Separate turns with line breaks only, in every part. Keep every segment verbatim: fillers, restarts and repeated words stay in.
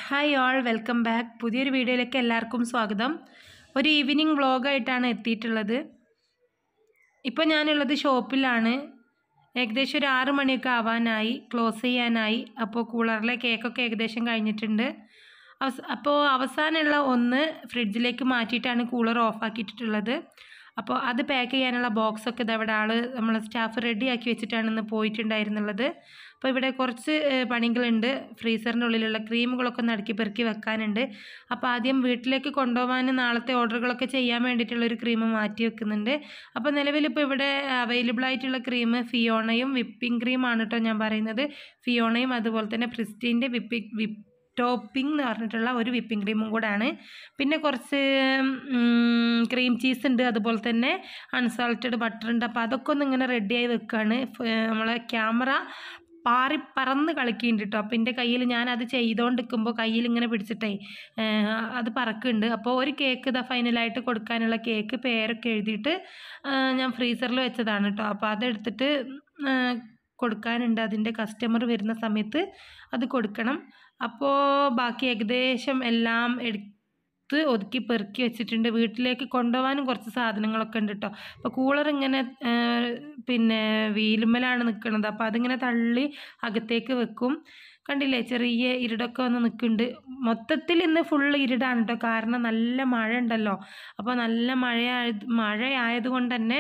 Hi all welcome back. പുതിയൊരു വീഡിയോയിലേക്ക് എല്ലാവർക്കും സ്വാഗതം. ഒരു ഈവനിങ് വ്ളോഗായിട്ടാണ് എത്തിയിട്ടുള്ളത്. ഇപ്പോൾ ഞാനുള്ളത് ഷോപ്പിലാണ്. ഏകദേശം ഒരു ആറ് മണിയൊക്കെ ആവാനായി, ക്ലോസ് ചെയ്യാനായി. അപ്പോൾ കൂളറിലെ കേക്കൊക്കെ ഏകദേശം കഴിഞ്ഞിട്ടുണ്ട്. അവസ അപ്പോൾ അവസാനമുള്ള ഒന്ന് ഫ്രിഡ്ജിലേക്ക് മാറ്റിയിട്ടാണ് കൂളർ ഓഫാക്കിയിട്ടുള്ളത്. അപ്പോൾ അത് പാക്ക് ചെയ്യാനുള്ള ബോക്സൊക്കെ ഇതവിടെ ആൾ നമ്മളെ സ്റ്റാഫ് റെഡിയാക്കി വെച്ചിട്ടാണ് ഇന്ന് പോയിട്ടുണ്ടായിരുന്നുള്ളത്. അപ്പോൾ ഇവിടെ കുറച്ച് പണികളുണ്ട്. ഫ്രീസറിൻ്റെ ഉള്ളിലുള്ള ക്രീമുകളൊക്കെ ഒന്ന് അടുക്കി പെറുക്കി വെക്കാനുണ്ട്. അപ്പോൾ ആദ്യം വീട്ടിലേക്ക് കൊണ്ടുപോകാൻ നാളത്തെ ഓർഡറുകളൊക്കെ ചെയ്യാൻ വേണ്ടിയിട്ടുള്ളൊരു ക്രീം മാറ്റി വെക്കുന്നുണ്ട്. അപ്പോൾ നിലവിലിപ്പോൾ ഇവിടെ അവൈലബിൾ ആയിട്ടുള്ള ക്രീം ഫിയോണയും വിപ്പിംഗ് ക്രീമാണ് കേട്ടോ ഞാൻ പറയുന്നത്. ഫിയോണയും അതുപോലെ തന്നെ പ്രിസ്റ്റീൻ്റെ വിപ്പിംഗ് വിപ്പ് ടോപ്പിംഗ് എന്ന് പറഞ്ഞിട്ടുള്ള ഒരു വിപ്പിംഗ് ക്രീമും കൂടാണ്. പിന്നെ കുറച്ച് ക്രീം ചീസ് ഉണ്ട്, അതുപോലെ തന്നെ അൺസാൾട്ടഡ് ബട്ടർ ഉണ്ട്. അപ്പോൾ അതൊക്കെ ഒന്ന് ഇങ്ങനെ റെഡിയായി വെക്കുകയാണ്. നമ്മളെ ക്യാമറ പാറി പറന്ന് കളിക്കുന്നുണ്ട് കേട്ടോ. അപ്പോൾ എൻ്റെ കയ്യിൽ ഞാനത് ചെയ്തുകൊണ്ട് നിൽക്കുമ്പോൾ കയ്യിൽ ഇങ്ങനെ പിടിച്ചിട്ടേ അത് പറക്കുന്നുണ്ട്. അപ്പോൾ ഒരു കേക്ക് ഇതാ ഫൈനലായിട്ട് കൊടുക്കാനുള്ള കേക്ക് പേരൊക്കെ എഴുതിയിട്ട് ഞാൻ ഫ്രീസറിൽ വെച്ചതാണ് കേട്ടോ. അപ്പോൾ അതെടുത്തിട്ട് കൊടുക്കാനുണ്ട്. അതിൻ്റെ കസ്റ്റമർ വരുന്ന സമയത്ത് അത് കൊടുക്കണം. അപ്പോൾ ബാക്കി ഏകദേശം എല്ലാം എടുത്ത് ഒതുക്കി പെറുക്കി വെച്ചിട്ടുണ്ട്. വീട്ടിലേക്ക് കൊണ്ടുപോകാനും കുറച്ച് സാധനങ്ങളൊക്കെ ഉണ്ട് കേട്ടോ. അപ്പോൾ കൂളർ ഇങ്ങനെ പിന്നെ വീലുമ്മലാണ് നിൽക്കുന്നത്. അപ്പോൾ അതിങ്ങനെ തള്ളി അകത്തേക്ക് വെക്കും. കണ്ടില്ലേ, ചെറിയ ഇരുടൊക്കെ വന്ന് നിൽക്കുന്നുണ്ട്. മൊത്തത്തിൽ ഇന്ന് ഫുള്ള് ഇരുടാണ് കേട്ടോ. കാരണം നല്ല മഴ ഉണ്ടല്ലോ. അപ്പോൾ നല്ല മഴയായത് മഴയായത് കൊണ്ട് തന്നെ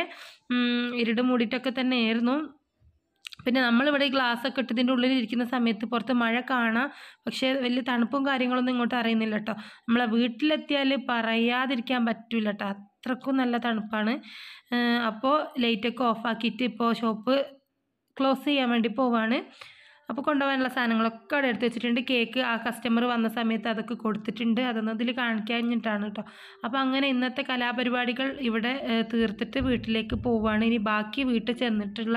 ഇരുട് മൂടിയിട്ടൊക്കെ തന്നെ ആയിരുന്നു. പിന്നെ നമ്മളിവിടെ ഈ ഗ്ലാസ്സൊക്കെ ഇട്ടതിൻ്റെ ഉള്ളിൽ ഇരിക്കുന്ന സമയത്ത് പുറത്ത് മഴ കാണാം, പക്ഷേ വലിയ തണുപ്പും കാര്യങ്ങളൊന്നും ഇങ്ങോട്ട് അറിയുന്നില്ല കേട്ടോ. നമ്മളെ വീട്ടിലെത്തിയാൽ പറയാതിരിക്കാൻ പറ്റില്ല കേട്ടോ, അത്രക്കും നല്ല തണുപ്പാണ്. അപ്പോൾ ലൈറ്റൊക്കെ ഓഫാക്കിയിട്ട് ഇപ്പോൾ ഷോപ്പ് ക്ലോസ് ചെയ്യാൻ വേണ്ടി പോവാണ്. അപ്പോൾ കൊണ്ടുപോകാനുള്ള സാധനങ്ങളൊക്കെ അവിടെ എടുത്ത് വെച്ചിട്ടുണ്ട്. കേക്ക് ആ കസ്റ്റമർ വന്ന സമയത്ത് അതൊക്കെ കൊടുത്തിട്ടുണ്ട്. അതൊന്നും അതിൽ കാണിക്കാഞ്ഞിട്ടാണ് കേട്ടോ. അപ്പോൾ അങ്ങനെ ഇന്നത്തെ കലാപരിപാടികൾ ഇവിടെ തീർത്തിട്ട് വീട്ടിലേക്ക് പോവുകയാണ്. ഇനി ബാക്കി വീട്ടിൽ ചെന്നിട്ടുള്ള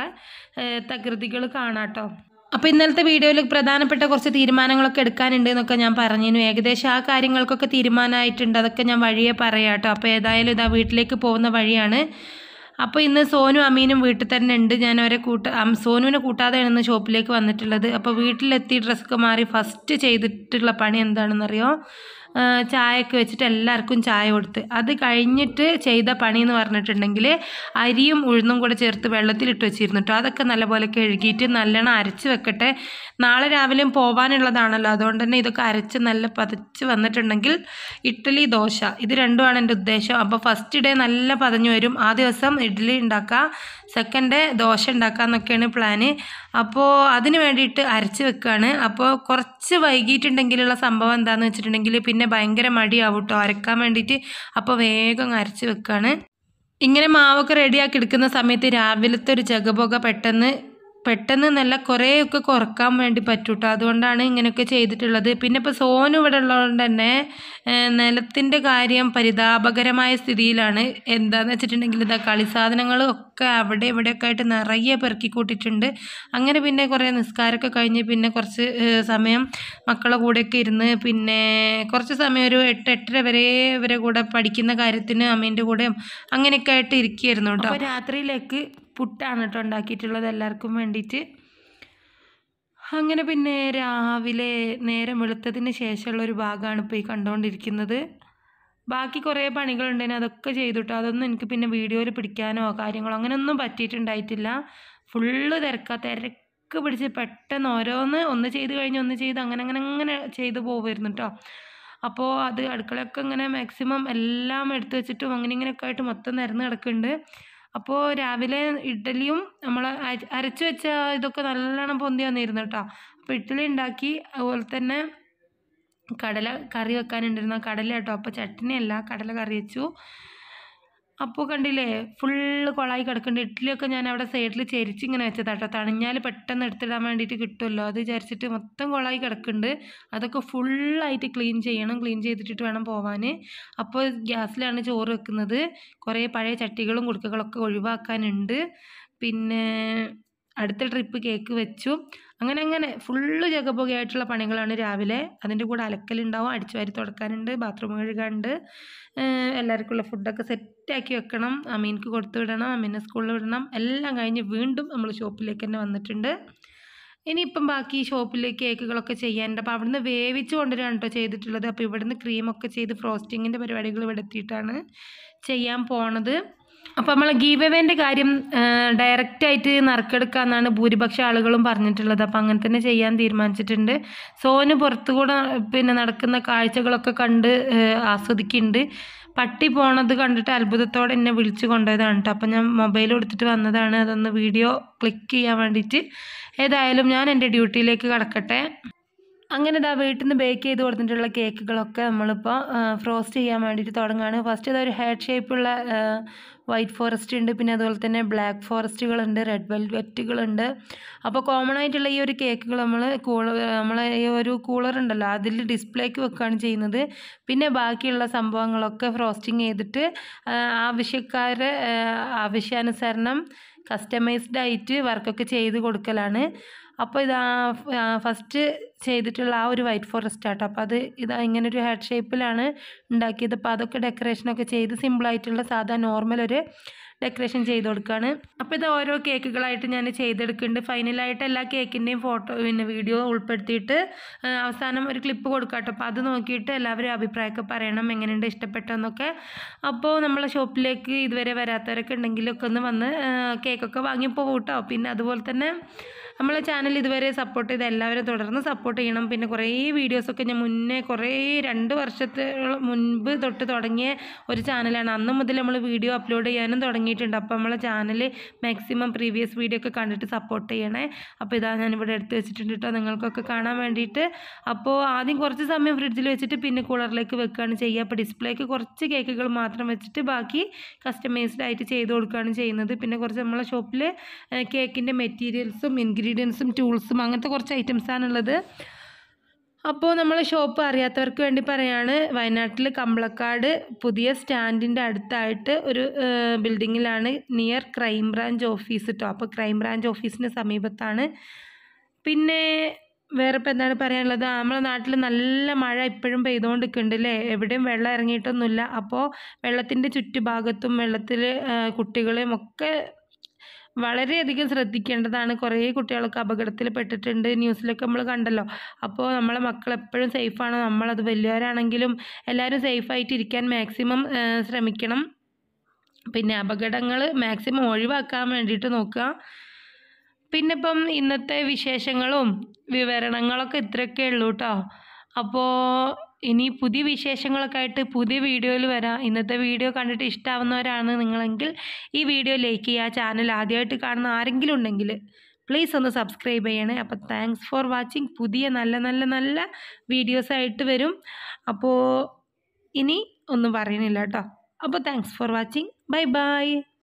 തകൃതികൾ കാണാം കേട്ടോ. അപ്പോൾ ഇന്നലത്തെ വീഡിയോയിൽ പ്രധാനപ്പെട്ട കുറച്ച് തീരുമാനങ്ങളൊക്കെ എടുക്കാനുണ്ട് എന്നൊക്കെ ഞാൻ പറഞ്ഞിരുന്നു. ഏകദേശം ആ കാര്യങ്ങൾക്കൊക്കെ തീരുമാനമായിട്ടുണ്ട്. അതൊക്കെ ഞാൻ വഴിയെ പറയാം കേട്ടോ. അപ്പോൾ ഏതായാലും ഇതാ വീട്ടിലേക്ക് പോകുന്ന വഴിയാണ്. അപ്പോൾ ഇന്ന് സോനു അമീനും വീട്ടിൽ തന്നെ ഉണ്ട്. ഞാൻ അവരെ കൂട്ട സോനുവിനെ കൂട്ടാതെയാണ് ഇന്ന് ഷോപ്പിലേക്ക് വന്നിട്ടുള്ളത്. അപ്പോൾ വീട്ടിലെത്തി ഡ്രസ്സൊക്കെ മാറി ഫസ്റ്റ് ചെയ്തിട്ടുള്ള പണി എന്താണെന്നറിയോ? ചായയൊക്കെ വെച്ചിട്ട് എല്ലാവർക്കും ചായ കൊടുത്ത് അത് കഴിഞ്ഞിട്ട് ചെയ്ത പണി എന്ന് പറഞ്ഞിട്ടുണ്ടെങ്കിൽ അരിയും ഉഴുന്നും കൂടെ ചേർത്ത് വെള്ളത്തിലിട്ട് വെച്ചിരുന്നു കേട്ടോ. അതൊക്കെ നല്ലപോലെ കഴുകിയിട്ട് നല്ലോണം അരച്ച് വെക്കട്ടെ. നാളെ രാവിലെയും പോകാനുള്ളതാണല്ലോ, അതുകൊണ്ട് തന്നെ ഇതൊക്കെ അരച്ച് നല്ല പതച്ച് വന്നിട്ടുണ്ടെങ്കിൽ ഇഡ്ഡലി ദോശ ഇത് രണ്ടുമാണ് എൻ്റെ ഉദ്ദേശം. അപ്പോൾ ഫസ്റ്റ് ഡേ നല്ല പതഞ്ഞു വരും. ആ ദിവസം ഇഡ്ഡലി ഉണ്ടാക്കുക, സെക്കൻഡ് ഡേ ദോശ ഉണ്ടാക്കുക എന്നൊക്കെയാണ് പ്ലാന്. അപ്പോൾ അതിന് വേണ്ടിയിട്ട് അരച്ച് വെക്കുകയാണ്. അപ്പോൾ കുറച്ച് വൈകിട്ടുണ്ടെങ്കിലുള്ള സംഭവം എന്താണെന്ന് വെച്ചിട്ടുണ്ടെങ്കിൽ പിന്നെ ഭയങ്കര മടിയാവും കേട്ടോ അരക്കാൻ വേണ്ടിയിട്ട്. അപ്പോൾ വേഗം അരച്ച് വെക്കുകയാണ്. ഇങ്ങനെ മാവൊക്കെ റെഡിയാക്കി എടുക്കുന്ന സമയത്ത് രാവിലത്തെ ഒരു ജഗപൊക പെട്ടെന്ന് പെട്ടെന്ന് നല്ല കുറേയൊക്കെ കുറക്കാൻ വേണ്ടി പറ്റും കേട്ടോ. അതുകൊണ്ടാണ് ഇങ്ങനെയൊക്കെ ചെയ്തിട്ടുള്ളത്. പിന്നെ ഇപ്പോൾ സോനു ഇവിടെ ഉള്ളതുകൊണ്ട് തന്നെ നിലത്തിൻ്റെ കാര്യം പരിതാപകരമായ സ്ഥിതിയിലാണ്. എന്താണെന്ന് വെച്ചിട്ടുണ്ടെങ്കിൽ ഇതാ കളി സാധനങ്ങളൊക്കെ അവിടെ ഇവിടെയൊക്കെ ആയിട്ട് നിറയെ പെറുക്കി കൂട്ടിയിട്ടുണ്ട്. അങ്ങനെ പിന്നെ കുറേ നിസ്കാരമൊക്കെ കഴിഞ്ഞ് പിന്നെ കുറച്ച് സമയം മക്കളുടെ കൂടെയൊക്കെ ഇരുന്ന് പിന്നെ കുറച്ച് സമയം ഒരു എട്ട് എട്ടര വരെ ഇവരെ കൂടെ പഠിക്കുന്ന കാര്യത്തിന് അമ്മേൻ്റെ കൂടെയും അങ്ങനെയൊക്കെ ആയിട്ട് ഇരിക്കുകയായിരുന്നു കേട്ടോ. അപ്പോൾ രാത്രിയിലേക്ക് പുട്ടാണ് കേട്ടോ ഉണ്ടാക്കിയിട്ടുള്ളത് എല്ലാവർക്കും വേണ്ടിയിട്ട്. അങ്ങനെ പിന്നെ രാവിലെ നേരം വെളുത്തതിന് ശേഷമുള്ളൊരു ഭാഗമാണ് ഇപ്പോൾ ഈ കണ്ടുകൊണ്ടിരിക്കുന്നത്. ബാക്കി കുറേ പണികളുണ്ടെങ്കിൽ അതൊക്കെ ചെയ്തു കേട്ടോ. അതൊന്നും എനിക്ക് പിന്നെ വീഡിയോയിൽ പിടിക്കാനോ കാര്യങ്ങളോ അങ്ങനെയൊന്നും പറ്റിയിട്ടുണ്ടായിട്ടില്ല. ഫുള്ള് തിരക്കാ തിരക്ക് പിടിച്ച് പെട്ടെന്ന് ഓരോന്ന് ഒന്ന് ചെയ്ത് കഴിഞ്ഞ് ഒന്ന് ചെയ്ത് അങ്ങനെ അങ്ങനെ അങ്ങനെ ചെയ്ത് പോകുമായിരുന്നു കേട്ടോ. അപ്പോൾ അത് അടുക്കളയൊക്കെ ഇങ്ങനെ മാക്സിമം എല്ലാം എടുത്ത് വെച്ചിട്ടും അങ്ങനെ ഇങ്ങനെയൊക്കെ ആയിട്ട് മൊത്തം നിരന്ന് കിടക്കുന്നുണ്ട്. അപ്പോൾ രാവിലെ ഇഡ്ഡലിയും നമ്മൾ അരച്ച് വെച്ച ഇതൊക്കെ നല്ലോണം പൊന്തി വന്നിരുന്നു കേട്ടോ. അപ്പോൾ ഇഡ്ഡലി ഉണ്ടാക്കി, അതുപോലെ തന്നെ കടല കറി വെക്കാനുണ്ടിരുന്ന കടല കേട്ടോ. അപ്പോൾ ചട്നിയല്ല, കടല കറി വെച്ചു. അപ്പോൾ കണ്ടില്ലേ ഫുള്ള് കുളമായി കിടക്കുന്നുണ്ട്. ഇഡ്ഡലിയൊക്കെ ഞാൻ അവിടെ സൈഡിൽ ചെരിച്ച് ഇങ്ങനെ വെച്ചതാട്ടോ. തണിഞ്ഞാൽ പെട്ടെന്ന് എടുത്തിടാൻ വേണ്ടിയിട്ട് കിട്ടുമല്ലോ, അത് വിചാരിച്ചിട്ട് മൊത്തം കുളമായി കിടക്കുന്നുണ്ട്. അതൊക്കെ ഫുള്ളായിട്ട് ക്ലീൻ ചെയ്യണം. ക്ലീൻ ചെയ്തിട്ട് വേണം പോവാൻ. അപ്പോൾ ഗ്യാസിലാണ് ചോറ് വെക്കുന്നത്. കുറേ പഴയ ചട്ടികളും കുടുക്കകളൊക്കെ ഒഴിവാക്കാനുണ്ട്. പിന്നെ അടുത്ത ട്രിപ്പ് കേക്ക് വെച്ചു. അങ്ങനെ അങ്ങനെ ഫുള്ള് ജഗബോഗയായിട്ടുള്ള പണികളാണ് രാവിലെ. അതിൻ്റെ കൂടെ അലക്കലുണ്ടാവും, അടിച്ചു വാരി തുടക്കാനുണ്ട്, ബാത്റൂം കഴുകാനുണ്ട്, എല്ലാവർക്കുള്ള ഫുഡൊക്കെ സെറ്റാക്കി വെക്കണം, അമീൻക്ക് കൊടുത്തു വിടണം, അമീനെ സ്കൂളിൽ വിടണം. എല്ലാം കഴിഞ്ഞ് വീണ്ടും നമ്മൾ ഷോപ്പിലേക്ക് തന്നെ വന്നിട്ടുണ്ട്. ഇനിയിപ്പം ബാക്കി ഷോപ്പിൽ കേക്കുകളൊക്കെ ചെയ്യാനുണ്ട്. അപ്പോൾ അവിടുന്ന് വേവിച്ച് കൊണ്ടുവരാണ് കേട്ടോ ചെയ്തിട്ടുള്ളത്. അപ്പോൾ ഇവിടുന്ന് ക്രീമൊക്കെ ചെയ്ത് ഫ്രോസ്റ്റിങ്ങിൻ്റെ പരിപാടികൾ ഇവിടെ എത്തിയിട്ടാണ് ചെയ്യാൻ പോണത്. അപ്പോൾ നമ്മൾ ഗീവ് അവേൻ്റെ കാര്യം ഡയറക്റ്റായിട്ട് നറുക്കെടുക്കാമെന്നാണ് ഭൂരിപക്ഷം ആളുകളും പറഞ്ഞിട്ടുള്ളത്. അപ്പോൾ അങ്ങനെ തന്നെ ചെയ്യാൻ തീരുമാനിച്ചിട്ടുണ്ട്. സോന് പുറത്തു കൂടെ പിന്നെ നടക്കുന്ന കാഴ്ചകളൊക്കെ കണ്ട് ആസ്വദിക്കുന്നുണ്ട്. പട്ടി പോണത് കണ്ടിട്ട് അത്ഭുതത്തോടെ എന്നെ വിളിച്ചു കൊണ്ടുപോയതാണ് കേട്ടോ. അപ്പം ഞാൻ മൊബൈൽ എടുത്തിട്ട് വന്നതാണ്, അതൊന്ന് വീഡിയോ ക്ലിക്ക് ചെയ്യാൻ വേണ്ടിയിട്ട്. ഏതായാലും ഞാൻ എൻ്റെ ഡ്യൂട്ടിയിലേക്ക് കടക്കട്ടെ. അങ്ങനെ ഇതാ വീട്ടിൽ നിന്ന് ബേക്ക് ചെയ്ത് കൊടുത്തിട്ടുള്ള കേക്കുകളൊക്കെ നമ്മളിപ്പോൾ ഫ്രോസ്റ്റ് ചെയ്യാൻ വേണ്ടിയിട്ട് തുടങ്ങുകയാണ്. ഫസ്റ്റ് ഇതൊരു ഹെഡ് ഷേപ്പുള്ള വൈറ്റ് ഫോറസ്റ്റ് ഉണ്ട്, പിന്നെ അതുപോലെ തന്നെ ബ്ലാക്ക് ഫോറസ്റ്റുകളുണ്ട്, റെഡ് വെൽവെറ്റുകളുണ്ട്. അപ്പോൾ കോമൺ ആയിട്ടുള്ള ഈ ഒരു കേക്കുകൾ നമ്മൾ കൂളർ നമ്മളെ ഈ ഒരു കൂളർ ഉണ്ടല്ലോ അതിൽ ഡിസ്പ്ലേക്ക് വെക്കുകയാണ് ചെയ്യുന്നത്. പിന്നെ ബാക്കിയുള്ള സംഭവങ്ങളൊക്കെ ഫ്രോസ്റ്റിങ് ചെയ്തിട്ട് ആവശ്യക്കാരെ ആവശ്യാനുസരണം കസ്റ്റമൈസ്ഡ് ആയിട്ട് വർക്കൊക്കെ ചെയ്ത് കൊടുക്കലാണ്. അപ്പോൾ ഇതാ ഫസ്റ്റ് ചെയ്തിട്ടുള്ള ആ ഒരു വൈറ്റ് ഫോറസ്റ്റ് ആട്ടോ. അപ്പോൾ അത് ഇതാ ഇങ്ങനൊരു ഹെഡ് ഷേപ്പിലാണ് ഉണ്ടാക്കിയത്. അപ്പോൾ അതൊക്കെ ഡെക്കറേഷനൊക്കെ ചെയ്ത് സിമ്പിളായിട്ടുള്ള സാധാ നോർമൽ ഒരു ഡെക്കറേഷൻ ചെയ്ത് കൊടുക്കുകയാണ്. അപ്പോൾ ഇത് ഓരോ കേക്കുകളായിട്ട് ഞാൻ ചെയ്തെടുക്കുന്നുണ്ട്. ഫൈനലായിട്ട് എല്ലാ കേക്കിൻ്റെയും ഫോട്ടോ പിന്നെ വീഡിയോ ഉൾപ്പെടുത്തിയിട്ട് അവസാനം ഒരു ക്ലിപ്പ് കൊടുക്കാം കേട്ടോ. അപ്പോൾ അത് നോക്കിയിട്ട് എല്ലാവരും അഭിപ്രായമൊക്കെ പറയണം, എങ്ങനെയുണ്ട് ഇഷ്ടപ്പെട്ടെന്നൊക്കെ. അപ്പോൾ നമ്മളെ ഷോപ്പിലേക്ക് ഇതുവരെ വരാത്തവരൊക്കെ ഉണ്ടെങ്കിലൊക്കെ ഒന്ന് വന്ന് കേക്കൊക്കെ വാങ്ങിപ്പോകും കേട്ടോ. പിന്നെ അതുപോലെ തന്നെ നമ്മളെ ചാനൽ ഇതുവരെ സപ്പോർട്ട് ചെയ്ത് എല്ലാവരും തുടർന്ന് സപ്പോർട്ട് ചെയ്യണം. പിന്നെ കുറേ വീഡിയോസൊക്കെ ഞാൻ മുന്നേ കുറേ രണ്ട് വർഷത്തെ മുൻപ് തൊട്ട് തുടങ്ങിയ ഒരു ചാനലാണ്. അന്ന് മുതൽ നമ്മൾ വീഡിയോ അപ്ലോഡ് ചെയ്യാനും തുടങ്ങിയിട്ടുണ്ട്. അപ്പോൾ നമ്മളെ ചാനൽ മാക്സിമം പ്രീവിയസ് വീഡിയോ ഒക്കെ കണ്ടിട്ട് സപ്പോർട്ട് ചെയ്യണേ. അപ്പോൾ ഇതാ ഞാനിവിടെ എടുത്ത് വെച്ചിട്ടുണ്ട് കേട്ടോ നിങ്ങൾക്കൊക്കെ കാണാൻ വേണ്ടിയിട്ട്. അപ്പോൾ ആദ്യം കുറച്ച് സമയം ഫ്രിഡ്ജിൽ വെച്ചിട്ട് പിന്നെ കൂളറിലേക്ക് വെക്കുകയാണ് ചെയ്യുക. അപ്പോൾ ഡിസ്പ്ലേക്ക് കുറച്ച് കേക്കുകൾ മാത്രം വെച്ചിട്ട് ബാക്കി കസ്റ്റമൈസ്ഡ് ആയിട്ട് ചെയ്ത് കൊടുക്കുകയാണ് ചെയ്യുന്നത്. പിന്നെ കുറച്ച് നമ്മളെ ഷോപ്പിൽ കേക്കിൻ്റെ മെറ്റീരിയൽസും ഇൻഗ്രീഡിയൻസും ടൂൾസും അങ്ങനത്തെ കുറച്ച് ഐറ്റംസാണുള്ളത്. അപ്പോൾ നമ്മൾ ഷോപ്പ് അറിയാത്തവർക്ക് വേണ്ടി പറയാണ്, വയനാട്ടിൽ കമ്പളക്കാട് പുതിയ സ്റ്റാൻഡിൻ്റെ അടുത്തായിട്ട് ഒരു ബിൽഡിങ്ങിലാണ്, നിയർ ക്രൈം ബ്രാഞ്ച് ഓഫീസ് കേട്ടോ. അപ്പോൾ ക്രൈം ബ്രാഞ്ച് ഓഫീസിന് സമീപത്താണ്. പിന്നെ വേറെ ഇപ്പം എന്താണ് പറയാനുള്ളത്, നമ്മളെ നാട്ടിൽ നല്ല മഴ ഇപ്പോഴും പെയ്തുകൊണ്ടിരിക്കുന്നുണ്ട് അല്ലേ, എവിടെയും വെള്ളം ഇറങ്ങിയിട്ടൊന്നുമില്ല. അപ്പോൾ വെള്ളത്തിൻ്റെ ചുറ്റുഭാഗത്തും വെള്ളത്തിൽ കുട്ടികളെയും ഒക്കെ വളരെയധികം ശ്രദ്ധിക്കേണ്ടതാണ്. കുറേ കുട്ടികളൊക്കെ അപകടത്തിൽ പെട്ടിട്ടുണ്ട്, ന്യൂസിലൊക്കെ നമ്മൾ കണ്ടല്ലോ. അപ്പോൾ നമ്മളെ മക്കൾ എപ്പോഴും സേഫാണ്. നമ്മളത് വലിയവരാണെങ്കിലും എല്ലാവരും സേഫായിട്ട് ഇരിക്കാൻ മാക്സിമം ശ്രമിക്കണം. പിന്നെ അപകടങ്ങൾ മാക്സിമം ഒഴിവാക്കാൻ വേണ്ടിയിട്ട് നോക്കുക. പിന്നെ ഇപ്പം ഇന്നത്തെ വിശേഷങ്ങളും വിവരണങ്ങളൊക്കെ ഇത്രയൊക്കെ ഉള്ളൂ കേട്ടോ. അപ്പോൾ ഇനി പുതിയ വിശേഷങ്ങളൊക്കെ ആയിട്ട് പുതിയ വീഡിയോയിൽ വരാം. ഇന്നത്തെ വീഡിയോ കണ്ടിട്ട് ഇഷ്ടമാവുന്നവരാണ് നിങ്ങളെങ്കിൽ ഈ വീഡിയോ ലൈക്ക് ചെയ്യുക. ചാനൽ ആദ്യമായിട്ട് കാണുന്ന ആരെങ്കിലും ഉണ്ടെങ്കിൽ പ്ലീസ് ഒന്ന് സബ്സ്ക്രൈബ് ചെയ്യണേ. അപ്പോൾ താങ്ക്സ് ഫോർ വാച്ചിങ്. പുതിയ നല്ല നല്ല നല്ല വീഡിയോസായിട്ട് വരും. അപ്പോൾ ഇനി ഒന്നും പറയുന്നില്ല കേട്ടോ. അപ്പോൾ thanks for watching. Bye by.